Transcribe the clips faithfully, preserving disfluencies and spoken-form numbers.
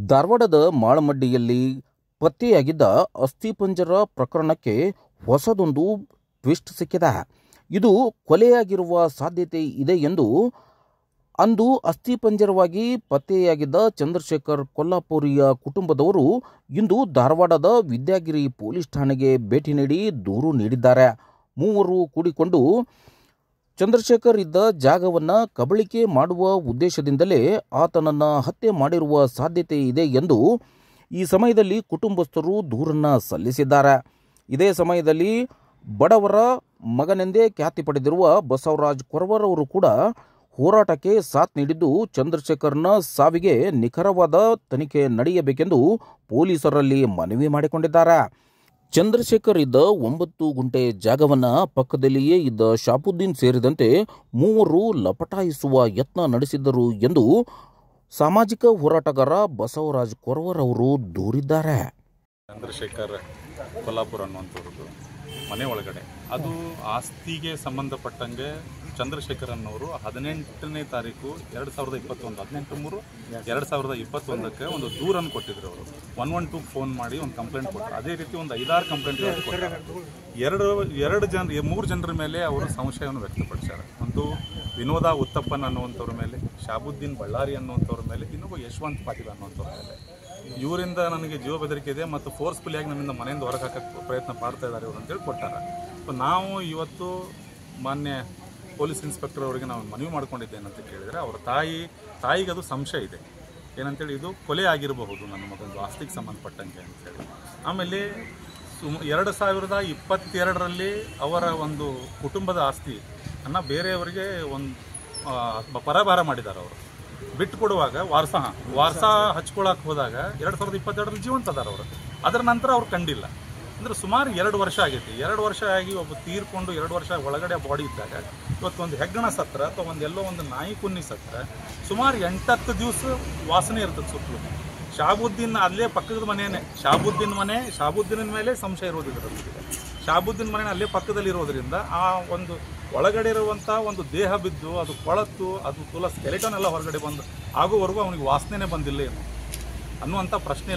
ಧಾರವಾಡದ ಮಾಳಮಡ್ಡಿಯಲ್ಲಿ ಪತ್ತೆಯಾಗಿದ್ದ ಅಸ್ಥಿಪಂಜರ ಪ್ರಕರಣಕ್ಕೆ ಹೊಸದೊಂದು ಟ್ವಿಸ್ಟ್ ಸಿಕ್ಕಿದೆ. ಇದು ಕೊಲೆಯಾಗಿರುವ ಸಾಧ್ಯತೆ ಇದೆ ಎಂದು ಅಂದು ಅಸ್ಥಿಪಂಜರವಾಗಿ ಪತ್ತೆಯಾಗಿದ್ದ ಚಂದ್ರಶೇಖರ್ ಕೊಲ್ಲಾಪುರಿಯ ಕುಟುಂಬದವರು ಇಂದು ಧಾರವಾಡದ ವಿದ್ಯಾಗಿರಿ ಪೊಲೀಸ್ ಠಾಣೆಗೆ ಭೇಟಿ ನೀಡಿ ದೂರು ನೀಡಿದ್ದಾರೆ. ಮೂವರು ಕೂಡಿಕೊಂಡು ಚಂದ್ರಶೇಖರ್ ಇದ್ದ ಜಾಗವನ್ನು ಕಬಳಿಕೆ ಮಾಡುವ ಉದ್ದೇಶದಿಂದಲೇ ಆತನನ್ನು ಹತ್ಯೆ ಮಾಡಿರುವ ಸಾಧ್ಯತೆ ಇದೆ ಎಂದು ಈ ಸಮಯದಲ್ಲಿ ಕುಟುಂಬಸ್ಥರು ದೂರನ್ನು ಸಲ್ಲಿಸಿದ್ದಾರೆ. ಇದೇ ಸಮಯದಲ್ಲಿ ಬಡವರ ಮಗನೆಂದೇ ಖ್ಯಾತಿ ಪಡೆದಿರುವ ಬಸವರಾಜ್ ಕೊರವರ್ ಅವರು ಕೂಡ ಹೋರಾಟಕ್ಕೆ ಸಾಥ್ ನೀಡಿದ್ದು ಚಂದ್ರಶೇಖರ್ನ ಸಾವಿಗೆ ನಿಖರವಾದ ತನಿಖೆ ನಡೆಯಬೇಕೆಂದು ಪೊಲೀಸರಲ್ಲಿ ಮನವಿ ಮಾಡಿಕೊಂಡಿದ್ದಾರೆ. ಚಂದ್ರಶೇಖರ್ ಇದ್ದ ಒಂಬತ್ತು ಗುಂಟೆ ಜಾಗವನ್ನು ಪಕ್ಕದಲ್ಲಿಯೇ ಇದ್ದ ಶಾಬುದ್ದೀನ್ ಸೇರಿದಂತೆ ಮೂವರು ಲಪಟಾಯಿಸುವ ಯತ್ನ ನಡೆಸಿದ್ದರು ಎಂದು ಸಾಮಾಜಿಕ ಹೋರಾಟಗಾರ ಬಸವರಾಜ್ ಕೊರವರ್ ಅವರು ದೂರಿದ್ದಾರೆ. ಚಂದ್ರಶೇಖರ್ ಕೊಲ್ಲಾಪುರ ಅನ್ನುವಂಥದ್ದು ಮನೆ ಒಳಗಡೆ ಅದು ಆಸ್ತಿಗೆ ಸಂಬಂಧಪಟ್ಟಂಗೆ ಚಂದ್ರಶೇಖರ್ ಅನ್ನೋರು ಹದಿನೆಂಟನೇ ತಾರೀಕು ಎರಡು ಸಾವಿರದ ಇಪ್ಪತ್ತೊಂದು ಹದಿನೆಂಟು ಮೂರು ಎರಡು ಸಾವಿರದ ಇಪ್ಪತ್ತೊಂದಕ್ಕೆ ಒಂದು ದೂರನ್ನು ಕೊಟ್ಟಿದ್ರು. ಅವರು ಒನ್ ಒನ್ ಟೂ ಫೋನ್ ಮಾಡಿ ಒಂದು ಕಂಪ್ಲೇಂಟ್ ಕೊಟ್ಟರು. ಅದೇ ರೀತಿ ಒಂದು ಐದಾರು ಕಂಪ್ಲೇಂಟ್ ಕೊಟ್ಟರು. ಎರಡು ಎರಡು ಜನ ಮೂರು ಜನರ ಮೇಲೆ ಅವರು ಸಂಶಯವನ್ನು ವ್ಯಕ್ತಪಡಿಸ್ಯಾರ. ಒಂದು ವಿನೋದ ಉತ್ತಪ್ಪನ್ ಅನ್ನುವಂಥವ್ರ ಮೇಲೆ, ಶಾಬುದ್ದೀನ್ ಬಳ್ಳಾರಿ ಅನ್ನುವಂಥವ್ರ ಮೇಲೆ, ಇನ್ನೊಬ್ಬ ಯಶವಂತ್ ಪಾಟೀಲ್ ಅನ್ನುವಂಥವ್ರ ಮೇಲೆ. ಇವರಿಂದ ನನಗೆ ಜೀವ ಬೆದರಿಕೆ ಇದೆ ಮತ್ತು ಫೋರ್ಸ್ಫುಲಿಯಾಗಿ ನನ್ನಿಂದ ಮನೆಯಿಂದ ಹೊರಗೆ ಹಾಕಕ್ಕೆ ಪ್ರಯತ್ನ ಮಾಡ್ತಾ ಇದ್ದಾರೆ ಇವರು ಅಂತೇಳಿ ಕೊಟ್ಟಾರೆ. ಸೊ ನಾವು ಇವತ್ತು ಮಾನ್ಯ ಪೊಲೀಸ್ ಇನ್ಸ್ಪೆಕ್ಟರ್ ಅವರಿಗೆ ನಾವು ಮನವಿ ಮಾಡ್ಕೊಂಡಿದ್ದೇನಂತ ಕೇಳಿದರೆ ಅವರ ತಾಯಿ ತಾಯಿಗೆ ಅದು ಸಂಶಯ ಇದೆ ಏನಂತೇಳಿ, ಇದು ಕೊಲೆ ಆಗಿರಬಹುದು ನನ್ನ ಮಗಂದು ಆಸ್ತಿಗೆ ಸಂಬಂಧಪಟ್ಟಂಗೆ ಅಂತೇಳಿ. ಆಮೇಲೆ ಸುಮ್ ಎರಡು ಸಾವಿರದ ಇಪ್ಪತ್ತೆರಡರಲ್ಲಿ ಅವರ ಒಂದು ಕುಟುಂಬದ ಆಸ್ತಿ ಅನ್ನು ಬೇರೆಯವರಿಗೆ ಒಂದು ಪರಭಾರ ಮಾಡಿದ್ದಾರೆ. ಅವರು ಬಿಟ್ಟು ಕೊಡುವಾಗ ವಾರಸ ವಾರಸ ಹಚ್ಕೊಳಕ್ಕೆ ಹೋದಾಗ ಎರಡು ಸಾವಿರದ ಇಪ್ಪತ್ತೆರಡರಲ್ಲಿ ಜೀವಂತ ಅದಾರ ಅವರು. ಅದರ ನಂತರ ಅವ್ರು ಕಂಡಿಲ್ಲ. ಅಂದರೆ ಸುಮಾರು ಎರಡು ವರ್ಷ ಆಗೈತಿ. ಎರಡು ವರ್ಷ ಆಗಿ ಒಬ್ಬ ತೀರ್ಕೊಂಡು ಎರಡು ವರ್ಷ ಒಳಗಡೆ ಬಾಡಿ ಇದ್ದಾಗ ಇವತ್ತು ಒಂದು ಹೆಗ್ಗಣ ಸತ್ರ ಅಥವಾ ಒಂದು ಎಲ್ಲೋ ಒಂದು ನಾಯಿ ಕುನ್ನಿ ಸತ್ರ ಸುಮಾರು ಎಂಟತ್ತು ದಿವಸ ವಾಸನೆ ಇರ್ತದೆ ಸುತ್ತಲೂ. ಶಾಬುದ್ದೀನ್ ಅಲ್ಲೇ ಪಕ್ಕದ ಮನೆಯೇ ಶಾಬುದ್ದೀನ್ ಮನೆ, ಶಾಬುದ್ದೀನ ಮೇಲೆ ಸಂಶಯ ಇರೋದ್ರಿಂದ ಶಾಬುದ್ದೀನ್ ಮನೆ ಅಲ್ಲೇ ಪಕ್ಕದಲ್ಲಿ ಇರೋದ್ರಿಂದ ಆ ಒಂದು ಒಳಗಡೆ ಇರುವಂಥ ಒಂದು ದೇಹ ಬಿದ್ದು ಅದು ಕೊಳತು ಅದು ತುಲ ಸ್ಕೆಲೆಟನ್ ಎಲ್ಲ ಹೊರಗಡೆ ಬಂದು ಆಗೋವರೆಗೂ ಅವನಿಗೆ ವಾಸನೆನೇ ಬಂದಿಲ್ಲ ಏನು ಅನ್ನುವಂಥ ಪ್ರಶ್ನೆ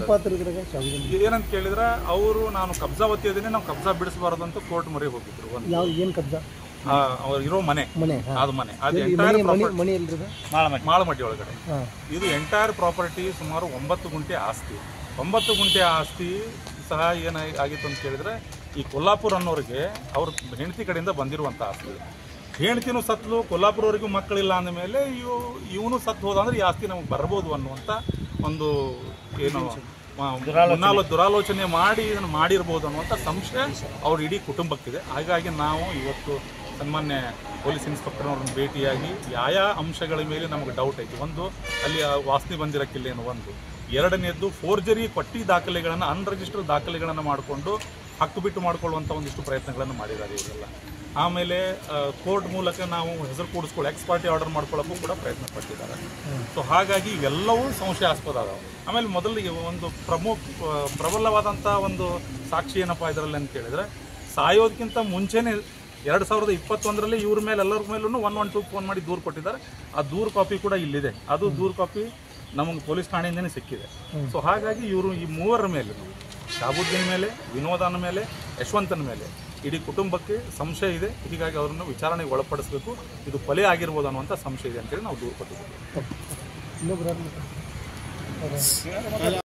ಏನಂತ ಕೇಳಿದ್ರೆ, ಅವರು ನಾನು ಕಬ್ಜಾ ಒತ್ತಿದ್ದೀನಿ, ನಾವು ಕಬ್ಜಾ ಬಿಡಿಸಬಾರದು ಅಂತ ಕೋರ್ಟ್ ಮೊರೆ ಹೋಗಿದ್ರು. ಒಂದು ಅವ್ರು ಇರೋ ಮನೆ ಅದು ಮನೆ ಅದು ಎಂಟೈರ್ ಮಾಳಮಡ್ಡಿ ಒಳಗಡೆ ಇದು ಎಂಟೈರ್ ಪ್ರಾಪರ್ಟಿ ಸುಮಾರು ಒಂಬತ್ತು ಗುಂಟೆ ಆಸ್ತಿ. ಒಂಬತ್ತು ಗುಂಟೆ ಆಸ್ತಿ ಸಹ ಏನಾಗಿತ್ತು ಅಂತ ಕೇಳಿದ್ರೆ, ಈ ಕೊಲ್ಲಾಪುರ ಅನ್ನೋರಿಗೆ ಅವ್ರ ಹೆಂಡತಿ ಕಡೆಯಿಂದ ಬಂದಿರುವಂಥ ಆಸ್ತಿ. ಹೆಂಡ್ತಿನೂ ಸತ್ಲು, ಕೊಲ್ಲಾಪುರವರೆಗೂ ಮಕ್ಕಳಿಲ್ಲ ಅಂದಮೇಲೆ ಇವು ಇವನು ಸತ್ತು ಹೋದ ಅಂದ್ರೆ ಈ ಆಸ್ತಿ ನಮಗೆ ಬರ್ಬೋದು ಅನ್ನುವಂಥ ಒಂದು ಏನು ಮುನ್ನಾಲು ದುರಾಲೋಚನೆ ಮಾಡಿ ಇದನ್ನು ಮಾಡಿರ್ಬೋದು ಅನ್ನುವಂಥ ಸಂಶಯ ಅವ್ರ ಇಡೀ ಕುಟುಂಬಕ್ಕಿದೆ. ಹಾಗಾಗಿ ನಾವು ಇವತ್ತು ಸನ್ಮಾನ್ಯ ಪೊಲೀಸ್ ಇನ್ಸ್ಪೆಕ್ಟರ್ನವ್ರನ್ನ ಭೇಟಿಯಾಗಿ ಯಾವ ಅಂಶಗಳ ಮೇಲೆ ನಮಗೆ ಡೌಟ್ ಐತಿ. ಒಂದು, ಅಲ್ಲಿ ವಾಸನೆ ಬಂದಿರಕ್ಕಿಲ್ಲ ಏನು ಒಂದು. ಎರಡನೇದ್ದು, ಫೋರ್ಜರಿ ಪಟ್ಟಿ ದಾಖಲೆಗಳನ್ನು ಅನ್ರಿಜಿಸ್ಟರ್ಡ್ ದಾಖಲೆಗಳನ್ನು ಮಾಡಿಕೊಂಡು ಹಕ್ಕು ಬಿಟ್ಟು ಮಾಡಿಕೊಳ್ಳುವಂಥ ಒಂದಿಷ್ಟು ಪ್ರಯತ್ನಗಳನ್ನು ಮಾಡಿದ್ದಾರೆ ಇವರೆಲ್ಲ. ಆಮೇಲೆ ಕೋರ್ಟ್ ಮೂಲಕ ನಾವು ಹೆಸರು ಕೂಡಿಸ್ಕೊಳ್ಳಿ ಎಕ್ಸ್ ಪಾರ್ಟಿ ಆರ್ಡರ್ ಮಾಡ್ಕೊಳ್ಳೋಕ್ಕೂ ಕೂಡ ಪ್ರಯತ್ನ ಪಟ್ಟಿದ್ದಾರೆ. ಸೊ ಹಾಗಾಗಿ ಇವೆಲ್ಲವೂ ಸಂಶಯಾಸ್ಪದ ಅದಾವೆ. ಆಮೇಲೆ ಮೊದಲಿಗೆ ಒಂದು ಪ್ರಮುಖ ಪ್ರಬಲವಾದಂಥ ಒಂದು ಸಾಕ್ಷಿ ಏನಪ್ಪ ಇದರಲ್ಲಿ ಅಂತ ಕೇಳಿದರೆ, ಸಾಯೋದಕ್ಕಿಂತ ಮುಂಚೆನೇ ಎರಡು ಸಾವಿರದ ಇಪ್ಪತ್ತೊಂದರಲ್ಲಿ ಇವ್ರ ಮೇಲೆ ಎಲ್ಲರ ಮೇಲೂ ಒನ್ ಒನ್ ಟೂ ಫೋನ್ ಮಾಡಿ ದೂರು ಕೊಟ್ಟಿದ್ದಾರೆ. ಆ ದೂರು ಕಾಪಿ ಕೂಡ ಇಲ್ಲಿದೆ. ಅದು ದೂರು ಕಾಪಿ ನಮಗೆ ಪೊಲೀಸ್ ಠಾಣೆಯಿಂದನೇ ಸಿಕ್ಕಿದೆ. ಸೊ ಹಾಗಾಗಿ ಇವರು ಈ ಮೂವರ ಮೇಲೆ, ಶಾಬುದ್ದೀನ್ ಮೇಲೆ, ವಿನೋದನ ಮೇಲೆ, ಯಶವಂತನ ಮೇಲೆ ಇಡೀ ಕುಟುಂಬಕ್ಕೆ ಸಂಶಯ ಇದೆ. ಹೀಗಾಗಿ ಅವರನ್ನು ವಿಚಾರಣೆಗೆ ಒಳಪಡಿಸಬೇಕು. ಇದು ಕೊಲೆ ಆಗಿರ್ಬೋದು ಅನ್ನುವಂಥ ಸಂಶಯ ಇದೆ ಅಂತೇಳಿ ನಾವು ದೂರು ಕೊಟ್ಟಿದ್ದೀವಿ.